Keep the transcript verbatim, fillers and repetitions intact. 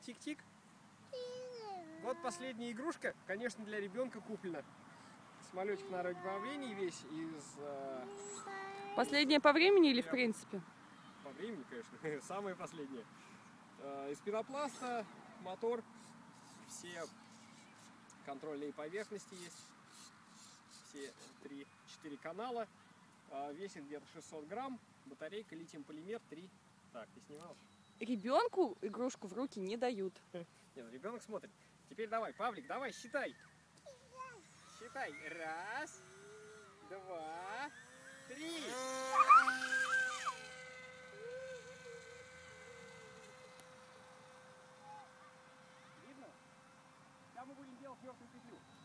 тик-тик? Вот последняя игрушка, конечно, для ребенка куплена. Самолетик на разбавлении весь из... Э... Последняя по времени или в принципе? По времени, конечно, самое последнее. Э, из пенопласта, мотор, все контрольные поверхности есть, все три-четыре канала. Э, весит где-то шестьсот грамм, батарейка литиум-полимер три. Так, ты снимал? Ребенку игрушку в руки не дают. Нет, ребенок смотрит. Теперь давай, Павлик, давай, считай. Считай. Раз, два, три. Видно? Сейчас мы будем делать мертвую петлю.